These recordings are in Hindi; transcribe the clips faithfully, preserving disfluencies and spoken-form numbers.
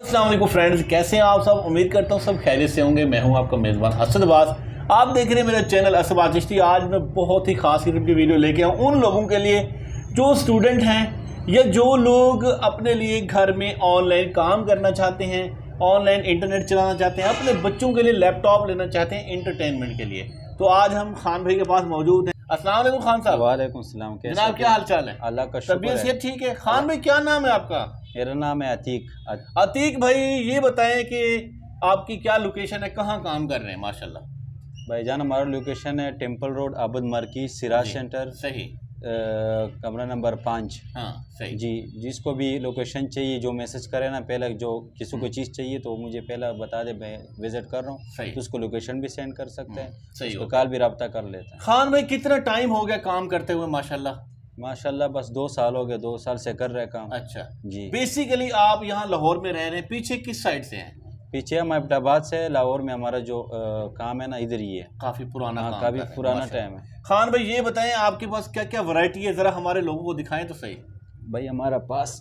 अस्सलाम वालेकुम फ्रेंड्स, कैसे हैं आप सब। उम्मीद करता हूँ सब खैरियत से होंगे। मैं हूँ आपका मेज़बान असद अब्बास। आप देख रहे हैं मेरा चैनल असद अब्बास चिश्ती। आज मैं बहुत ही खास किस्म की वीडियो लेके आऊँ उन लोगों के लिए जो स्टूडेंट हैं या जो लोग अपने लिए घर में ऑनलाइन काम करना चाहते हैं, ऑनलाइन इंटरनेट चलाना चाहते हैं, अपने बच्चों के लिए लैपटॉप लेना चाहते हैं इंटरटेनमेंट के लिए। तो आज हम खान भाई के पास मौजूद हैं। अस्सलाम वालेकुम खान साहब। वालेकुम सलाम। जनाब क्या हाल चाल है? अल्लाह का शुक्र है। तबीयत ठीक है? खान भाई क्या नाम है आपका? मेरा नाम है अतीक। अतीक भाई, ये बताएं कि आपकी क्या लोकेशन है, कहाँ काम कर रहे हैं? माशाल्लाह भाईजान, हमारा लोकेशन है टेम्पल रोड, आबद मार्केट, सिराज सेंटर, सही, कमरा नंबर पाँच। हाँ सही जी। जिसको भी लोकेशन चाहिए, जो मैसेज करे ना, पहले जो किसी को चीज़ चाहिए तो मुझे पहले बता दे, मैं विजिट कर रहा हूँ, तो उसको लोकेशन भी सेंड कर सकते हैं, सही, उसको कॉल भी रब्ता कर लेते हैं। खान भाई कितना टाइम हो गया काम करते हुए? माशाल्लाह माशाल्लाह बस दो साल हो गए, दो साल से कर रहे काम। अच्छा जी। बेसिकली आप यहाँ लाहौर में रह रहे हैं, पीछे किस साइड से हैं? पीछे हम अहमदाबाद से, लाहौर में हमारा जो आ, काम है ना, इधर ही है। काफ़ी पुराना काम, काफ़ी पुराना टाइम है। खान भाई ये बताएं आपके पास क्या क्या वैरायटी है, ज़रा हमारे लोगों को दिखाएं तो सही। भाई हमारा पास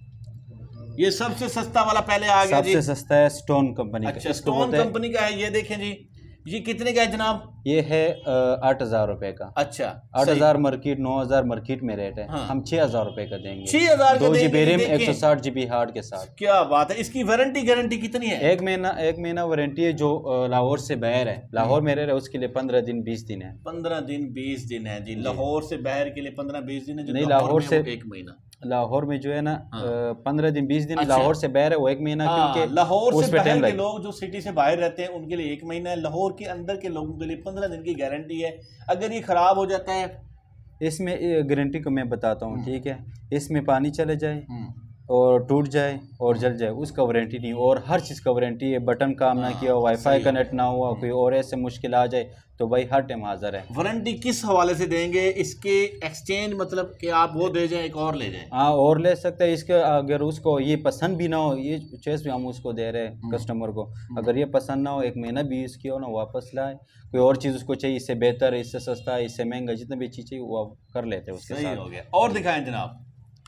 ये सबसे सस्ता वाला पहले आ गया जी। सबसे सस्ता है स्टोन कंपनी का। अच्छा, स्टोन कंपनी का है। ये देखें जी, ये कितने का है जनाब? ये है आठ हजार रुपए का। अच्छा, आठ हजार मार्केट, नौ हजार मार्केट में रेट है। हाँ। हम छह हजार रुपए का देंगे। छह हजार दो जीबी रैम, एक सौ साठ जीबी हार्ड के साथ। क्या बात है। इसकी वारंटी गारंटी कितनी है? एक महीना एक महीना वारंटी है। जो लाहौर से बाहर है, लाहौर में रह रहे, उसके लिए पंद्रह दिन बीस दिन है। पंद्रह दिन बीस दिन है जी। लाहौर से बाहर के लिए पंद्रह बीस दिन है। जो नहीं, लाहौर से एक महीना, लाहौर में जो है ना पंद्रह दिन बीस दिन। लाहौर से बाहर है वो एक महीना, क्योंकि लाहौर से बाहर के लोग जो सिटी से बाहर रहते हैं उनके लिए एक महीना है। लाहौर के अंदर के लोगों के लिए पंद्रह दिन की गारंटी है। अगर ये खराब हो जाता है, इसमें गारंटी को मैं बताता हूँ, ठीक है। इसमें पानी चले जाए और टूट जाए और जल जाए, उसका वारंटी नहीं। और हर चीज़ का वारंटी है। बटन काम ना किया, वाईफाई कनेक्ट ना हुआ, कोई और ऐसे मुश्किल आ जाए तो भाई हर टाइम हाजिर है। वारंटी किस हवाले से देंगे? इसके एक्सचेंज मतलब कि आप वो दे जाएं, एक और ले जाएं? हाँ, और ले सकते हैं। इसके अगर उसको ये पसंद भी ना हो, ये चीज़ भी हम उसको दे रहे हैं कस्टमर को। अगर ये पसंद ना हो, एक महीना भी यूज़ किया हो ना, वापस लाए। कोई और चीज़ उसको चाहिए, इससे बेहतर, इससे सस्ता, इससे महंगा, जितना भी चीज़ चाहिए वो आप कर लेते हैं उसके साथ। हो गया। और दिखाएं जनाब।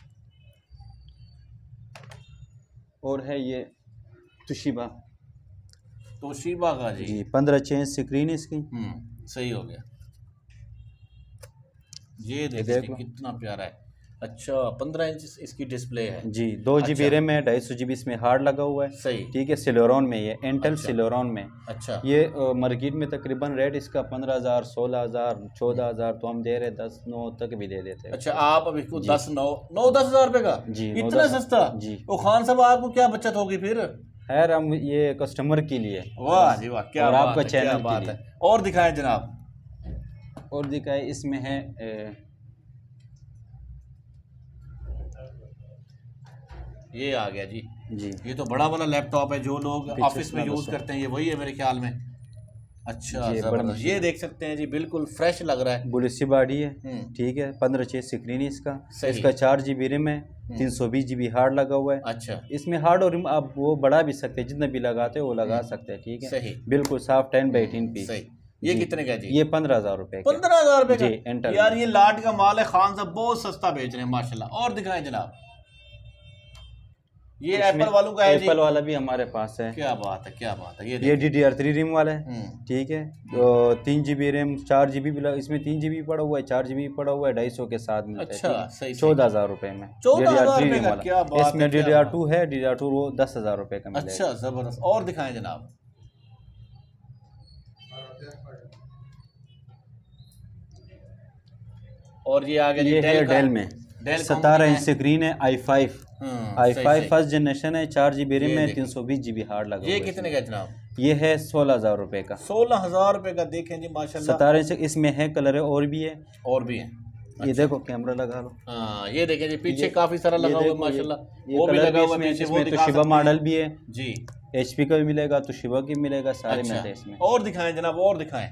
और है ये तोशिबा तोशिबा का जी, जी पंद्रह चेंज स्क्रीन इसकी। हम्म सही हो गया। ये देखिए कितना प्यारा है। अच्छा, पंद्रह इंच इसकी डिस्प्ले है जी। दो जी बी रैम है, ढाई सौ जी बी इसमें हार्ड लगा हुआ है। सही, ठीक है। सिलोरॉन में, ये इंटेल अच्छा। सिलोरॉन में। अच्छा, ये मार्केट में तकरीबन रेट इसका पंद्रह हजार, सोलह हजार, चौदह हजार, तो हम दे रहे दस नौ तक भी दे देते हैं। अच्छा, आप अब इसको दस नौ नौ दस हजार रुपए का जी, इतना सस्ता जी। वो खान साहब आपको क्या बचत होगी फिर? खैर, हम ये कस्टमर के लिए। वाह जी वाह, क्या और बात आपका है, चैनल क्या बात है। और दिखाएं जनाब। और दिखाए, इसमें है ए, ये आ गया जी। जी ये तो बड़ा वाला लैपटॉप है, जो लोग ऑफिस में यूज करते हैं, ये वही है मेरे ख्याल में। अच्छा, जबरदस्त। ये देख सकते हैं जी, बिल्कुल फ्रेश लग रहा है। बुलेसी बॉडी है, ठीक है। पंद्रह छः स्क्रीन इसका। इसका चार जी बी रैम है, तीन सौ बीस जी बी हार्ड लगा हुआ है। अच्छा, इसमें हार्ड और आप वो बढ़ा भी सकते हैं, जितना भी लगाते हैं वो लगा सकते हैं, ठीक है। सही, बिल्कुल साफ टेन बाई एटीन पीस। सही। ये कितने का जी? ये पंद्रह हजार रुपए। पंद्रह हजार रुपए जी, का यार, ये लाट का माल है। खान साहब बहुत सस्ता बेच रहे हैं माशाल्लाह। और दिखाएं जनाब। ये एप्पल वालों का है जी। एप्पल वाला भी हमारे पास है। क्या बात है, क्या बात है। ये ये D D R three RAM वाला है, ठीक है। तो तीन जी बी रैम, चार जी बी भी, इसमें तीन जी बी पड़ा हुआ है, चार जी बी पड़ा हुआ है, ढाई सौ के साथ मिलता है। अच्छा, सही। चौदह हजार रुपए में चौदह हजार रुपए का, क्या बात है। इसमें डी डी आर टू है, डी डी आर टू वो दस हजार रुपए का मिलेगा। अच्छा, जबरदस्त। और दिखाएं जनाब। और ये आ गया, ये है डेल में, सतारह इंच स्क्रीन है, I five I five first generation है, चार जी बी रैम है, तीन सौ बीस जी बी हार्ड लगा। ये कितने का जनाब? ये है सोलह हजार रुपए का। सोलह हजार रुपए का। देखें जी माशाल्लाह, सतारह इंच। इसमें है कलर है, और भी है, और भी है। ये देखो, कैमरा लगा लो। हाँ, ये देखें जी, पीछे काफी सारा लगा हुआ है माशाल्लाह। वो भी लगा हुआ है, इसमें तोशिबा मॉडल भी है जी। एचपी का भी मिलेगा, तोशिबा की मिलेगा, सारे मिलते हैं इसमें। और दिखाएं जनाब, और दिखाएं।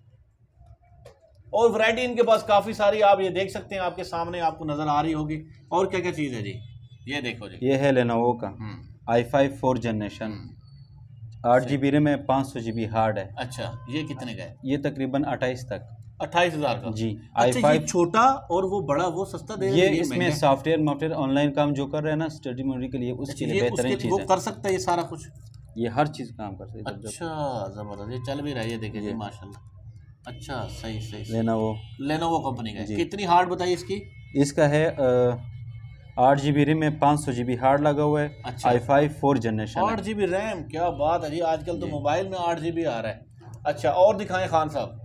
और वैरायटी इनके पास काफ़ी सारी, आप ये देख सकते हैं, आपके सामने आपको नज़र आ रही होगी। और क्या क्या चीज़ है जी? ये देखो जी, ये है लेनोवो का आई फाइव फोर जनरेशन, आठ जी बी रैम है, पाँच सौ जी बी हार्ड है। अच्छा, ये कितने का है? ये तकरीबन अट्ठाईस तक अट्ठाईस हजार का जी। आई आई फाइव छोटा और वो बड़ा वो सस्ता दे रहे ये हैं, इसमें सॉफ्टवेयर मॉफ्टवेयर ऑनलाइन काम जो कर रहे हैं ना स्टडी मोडी के लिए, उसके लिए बेहतरीन चीज़ वो है। कर सकता है ये सारा कुछ, ये हर चीज़ काम कर सकते हैं। अच्छा जबरदस्त, ये चल भी रहा है, ये देखिए जी माशाल्लाह। अच्छा सही सही, लेनोवो लेनोवो कंपनी का है। कितनी हार्ड बताइए इसकी? इसका है आठ जी बी रैम में पाँच सौ जी बी हार्ड लगा हुआ है। अच्छा। आई फाइव फोर जनरेशन आठ जी बी रैम, क्या बात है जी, आजकल तो मोबाइल में आठ जी बी आ रहा है। अच्छा और दिखाएं खान साहब।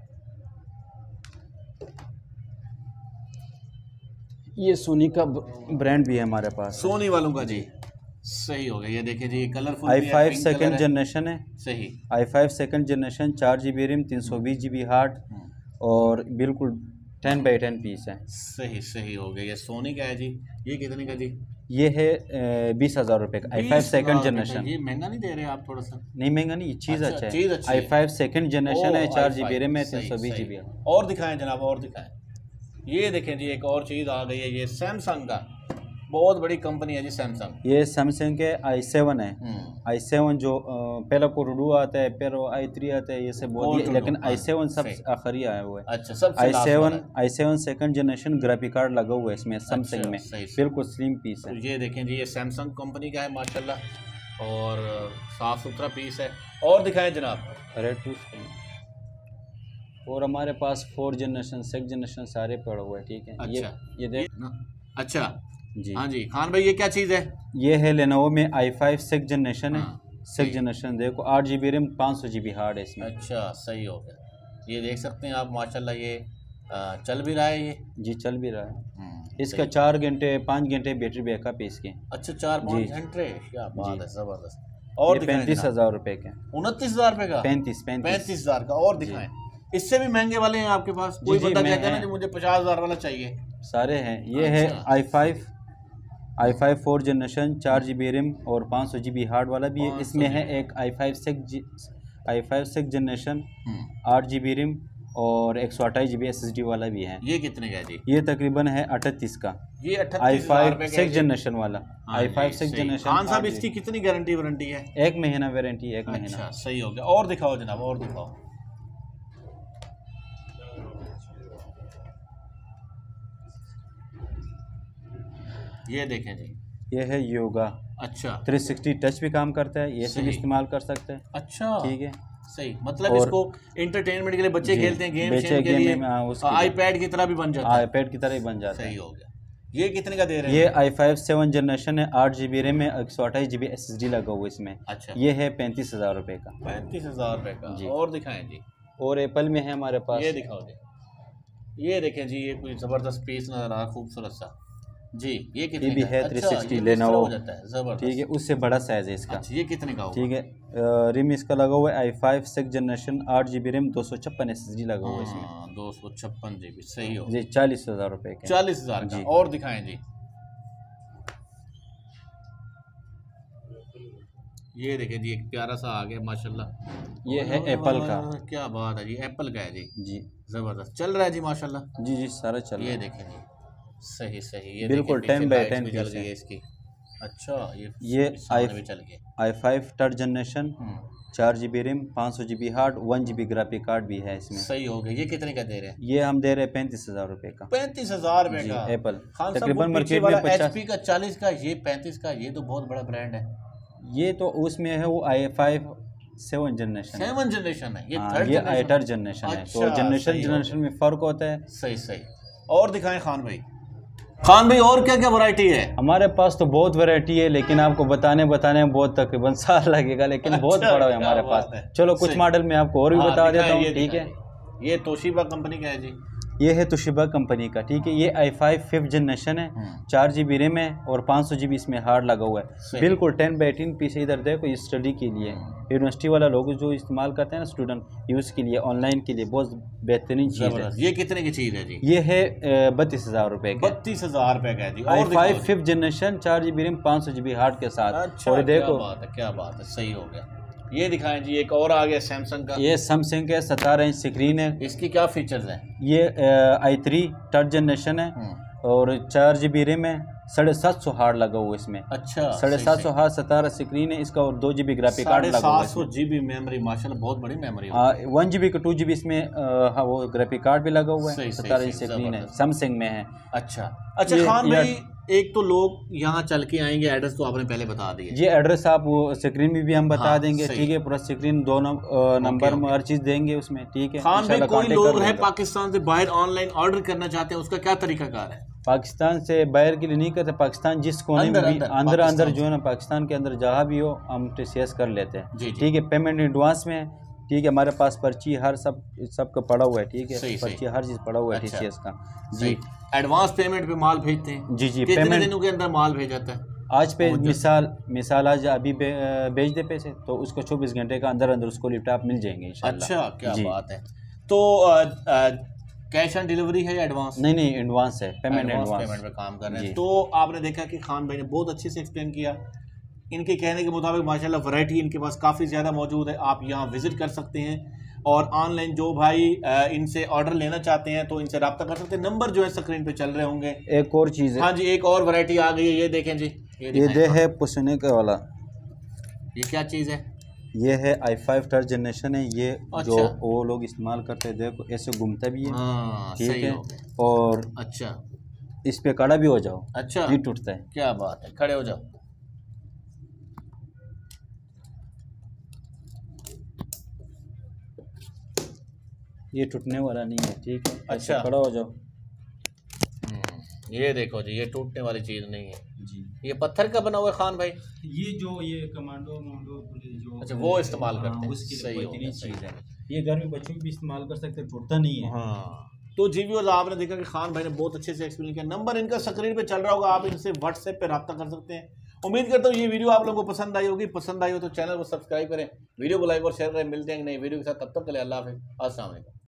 ये सोनी का ब्रांड भी है हमारे पास, सोनी वालों का जी। सही हो गया, ये देखिए ji colourful I five second generation है। सही, आई फाइव सेकेंड जनरेशन, चार जी बी रैम, तीन सौ बीस जी बी हार्ड और बिल्कुल टेन बाई टेन पीस है। सही सही हो गया। ये सोनी का है जी, ये कितने का जी? ये है बीस हज़ार रुपये का, आई फाइव सेकेंड जनरेशन। ये महंगा नहीं दे रहे आप थोड़ा सा? नहीं महंगा नहीं, चीज़ अच्छा, अच्छा चीज़ है। अच्छी आई है। फाइव सेकेंड जनरेशन है, चार जी बी रैम है, तीन सही, सौ बीस जी सही। बी है। और दिखाएं जनाब, और दिखाएं। ये देखें जी एक और चीज़ आ गई है, ये सैमसंग का, बहुत बड़ी कंपनी है जी सैमसंग। ये सैमसंग के आई सेवन है। आई सेवन जो अ, पहला कोरोडू आता है, फिर आई थ्री आता है, ये सब बहुत है, लेकिन आई सेवन सब आखिरी आया हुआ है। अच्छा, सबसे आई लास्ट सेवन वाला। I seven second generation graphic card लगा हुआ है इसमें सैमसंग अच्छा, में, सही, सही। बिल्कुल स्लिम पीस तो है। ये देखें जी, ये सैमसंग कंपनी का है माशाल्लाह, और साफ सुथरा पीस है। और दिखाएं जनाब। रेड टू और हमारे पास फोर जनरेशन सिक्स जनरेशन सारे पड़े हुए हैं, ठीक है। ये अच्छा, ये देख ना, अच्छा जी। हाँ जी खान भाई, ये क्या चीज़ है? ये है लेनोवो में आई फाइव सिक्स जनरेशन है। हाँ, सिक्स जनरेशन देखो, आठ जी बी रैम, पाँच सौ जी बी हार्ड है इसमें। अच्छा सही हो गया, ये देख सकते हैं आप माशाल्लाह, ये आ, चल भी रहा है ये। जी चल भी रहा है। हम्म, इसका चार घंटे पाँच घंटे बैटरी बैकअप है इसके। अच्छा चार पाँच जी। घंटे, क्या बात है, जबरदस्त। और और पैंतीस हजार रुपए के, उनतीस हजार रुपए का, पैंतीस पैंतीस पैंतीस हजार का। और दिखाएं, इससे भी महंगे वाले हैं आपके पास? कोई जी, बंदा मैं कहता है ना है। कि मुझे पचास हजार वाला चाहिए। सारे हैं। ये है अच्छा। I five I five four generation, चार जी बी रैम और पाँच सौ जी बी हार्ड वाला भी है। इसमें है एक I five six I five six generation, आठ जी बी रैम और एक सौ अट्ठाईस G B S S D वाला भी है। ये कितने का है जी? ये तकरीबन है अठतीस का। ये आई अट्ठाईस फाइव सिक्स जनरेशन वाला, I five six generation. Khan साहब इसकी कितनी गारंटी वारंटी है? एक महीना वारंटी, एक महीना। अच्छा सही हो गया। और दिखाओ जनाब, और दिखाओ। ये देखें जी, ये है योगा। अच्छा, थ्री सिक्सटी टच भी काम करता है, ये से भी इस्तेमाल कर सकते हैं। अच्छा ठीक है, सही, मतलब इसको एंटरटेनमेंट के लिए बच्चे खेलते हैं, गेम शेम के लिए, आईपैड की तरह भी बन जाता है। आईपैड की तरह ही बन जाता है। सही हो गया। ये कितने का दे रहे हैं? ये आई फाइव सेवन जनरेशन है, आठ जी बी रैम में, एक सौ अट्ठाईस G B S S D लगा हुआ इसमें। अच्छा, ये है पैंतीस हजार रुपये का। पैंतीस हजार रुपये का। और दिखाएं जी। और एप्पल में है हमारे पास। ये दिखाओ जी, ये देखें जी, ये कोई ज़बरदस्त पीस नजर आ रहा है, खूबसूरत सा जी। ये कितने ये भी का है? अच्छा, थ्री सिक्सटी ये लेनोवो हो जाता है, जबरदस्त। ठीक है, उससे बड़ा साइज है इसका। अच्छा, ये कितने का होगा? ठीक है, रिम इसका लगा हुआ है आई फाइव सिक्स जनरेशन, आठ जी बी रैम, दो सौ छप्पन एस एस डी लगा हुआ है इसमें। दो सौ छप्पन जी बी। सही हो जी, चालीस हजार रुपये के। चालीस हजार का। और दिखाएं जी। ये देखें जी, एक प्यारा सा आ गया माशाल्लाह। ये है एप्पल का। क्या बात है जी, एप्पल का है जी। जी जबरदस्त चल रहा है जी माशाल्लाह। जी जी सारा चल रहा ये है। देखें जी, सही सही। ये बिल्कुल देखें, टेन पीछे बाई लाइट्स टेन भी जल पीस गई है। है इसकी। अच्छा, ये ये सामने आई भी चल गया। आई फाइव थर्ड जनरेशन, चार जी बी रैम, पाँच सौ G B hard, one G B graphic card भी है इसमें। सही हो गया। ये कितने का दे रहे हैं? ये हम दे रहे हैं पैंतीस हजार रुपये का। पैंतीस हजार रुपए जी, का एप्पल। खान तकरीबन मार्केट में में पचास। एचपी का चालीस का, ये पैंतीस का। ये तो बहुत बड़ा ब्रांड है। ये तो उसमें है वो आई फाइव सेवन जनरेशन है। सेवन जनरेशन है ये। हाँ, थर्ड ये आई थर्ड जनरेशन है। तो अच्छा, जनरेशन सही हो जनरेशन में फर्क होता है। सही सही। और दिखाएं खान भाई। खान भाई और क्या क्या वैरायटी है? हमारे पास तो बहुत वैरायटी है, लेकिन आपको बताने बताने में बहुत तकरीबन साल लगेगा, लेकिन बहुत अच्छा, बड़ा है क्या हमारे बात पास। है। चलो कुछ सही। मॉडल में आपको और भी हाँ, बता दिखाएं, देता हूँ, ये ठीक है। दिखाएं। ये तोशिबा कंपनी का है जी। ये है तोशिबा कंपनी का, ठीक है। ये आई फाइव फिफ्थ जनरेशन है, चार जी बी रैम है और पाँच सौ जी बी इसमें हार्ड लगा हुआ है। बिल्कुल टेन बाई टेन पीस। इधर देखो, स्टडी के लिए यूनिवर्सिटी वाला लोग जो इस्तेमाल करते हैं ना, स्टूडेंट यूज़ के लिए, ऑनलाइन के लिए बहुत बेहतरीन चीज़ है। ये कितने की चीज़ है जी? ये है बत्तीस हज़ार रुपये का। बत्तीस हजार रुपये का है जी। आई फाइव फिफ्थ जनरेशन, चार जी बी रैम, पाँच सौ जी बी हार्ड के साथ। अच्छा, और देखो, क्या बात है, क्या बात है, सही हो गया। ये दिखाएं जी, एक और आ गया सैमसंग का। ये सैमसंग के सतारह इंच स्क्रीन है। इसकी क्या फीचर्स हैं? ये आई थ्री थर्ड जनरेशन है और चार जी बी रैम है, साढ़े सात सौ हार्ड लगा हुआ इसमें। अच्छा, साढ़े सात सौ हार्ड सतारह स्क्रीन है इसका और दो जी बी ग्राफिक कार्ड लगा हुआ है। सात सौ जी बी मेमोरी, माशाल्लाह बहुत बड़ी मेमोरी। वन जी बी का टू जी बी इसमें आ, वो ग्राफिक कार्ड भी लगा हुआ है, सतारह इंच स्क्रीन है, सैमसंग में है। अच्छा अच्छा खान भाई, एक तो लोग यहाँ चल के आएंगे, एड्रेस तो आपने पहले बता दिया। ये एड्रेस आप वो स्क्रीन में भी हम बता हाँ, देंगे, ठीक है, पूरा स्क्रीन दो नंबर में हर चीज देंगे उसमें, ठीक है। खान भाई कोई लोग हैं पाकिस्तान से बाहर ऑनलाइन ऑर्डर करना चाहते हैं, उसका क्या तरीकाकार है? पाकिस्तान से बाहर के लिए नहीं करते, पाकिस्तान जिस कोने में भी अंदर अंदर जो है ना पाकिस्तान के अंदर जहाँ भी हो हम टीसीएस कर लेते हैं, ठीक है। पेमेंट एडवांस में है, ठीक है। हमारे पास पर्ची हर सब सबका पड़ा हुआ है, ठीक है, पर्ची हर चीज़ पड़ा हुआ है टीसीएस का जी। एडवांस पेमेंट पे माल भेजते हैं जी जी। कितने दिनों के अंदर माल भेज जाता है? आज पे मिसाल मिसाल आज अभी भेज दे पैसे तो उसको चौबीस घंटे का अंदर अंदर उसको लैपटॉप मिल जाएंगे इंशाल्लाह। अच्छा, क्या बात है। तो कैश ऑन डिलीवरी है या एडवांस? नहीं नहीं, एडवांस है, पेमेंट एडवांस पेमेंट पे काम कर रहे हैं। तो आपने देखा कि खान भाई ने बहुत अच्छे से एक्सप्लेन किया। इनके कहने के मुताबिक माशाल्लाह वैरायटी इनके पास काफ़ी ज़्यादा मौजूद है, आप यहाँ विज़िट कर सकते हैं। और ऑनलाइन जो भाई इनसे ऑर्डर लेना चाहते हैं तो इनसे रब्ता कर सकते हैं, नंबर जो है स्क्रीन पे चल रहे होंगे। एक और चीज़ है, हाँ जी, एक और वैरायटी आ गई है, ये देखें जी, ये दे है पुसने का वाला। ये क्या चीज़ है? ये है आई फाइव थर्ड जनरेशन है ये। अच्छा। जो वो लोग इस्तेमाल करते हैं, देखो ऐसे घूमता भी है, ठीक है, और अच्छा इस पे खड़ा भी हो जाओ, अच्छा नहीं टूटता है। क्या बात है, खड़े हो जाओ। ये टूटने वाला नहीं है, ठीक है। अच्छा, खड़ा हो जाओ। ये देखो जी, ये टूटने वाली चीज़ नहीं है जी। ये पत्थर का बना हुआ है खान भाई? ये जो ये कमांडो मांडो जो, अच्छा, वो इस्तेमाल करते हैं, उसकी सही हो गया, चीज़ है। ये घर में बच्चों भी इस्तेमाल कर सकते हैं, टूटता नहीं है। हाँ, तो जी व्यूअर्स आपने देखा कि खान भाई ने बहुत अच्छे से एक्सप्लेन किया। नंबर इनका स्क्रीन पे चल रहा होगा, आप इनसे व्हाट्सएप पे रब्ता कर सकते हैं। उम्मीद करता हूँ ये वीडियो आप लोगों को पसंद आई होगी। पसंद आई हो तो चैनल को सब्सक्राइब करें, वीडियो को लाइक और शेयर करें। मिलते हैं नई वीडियो के साथ, तब तक के लिए अल्लाह हाफिज़, अस्सलाम वालेकुम।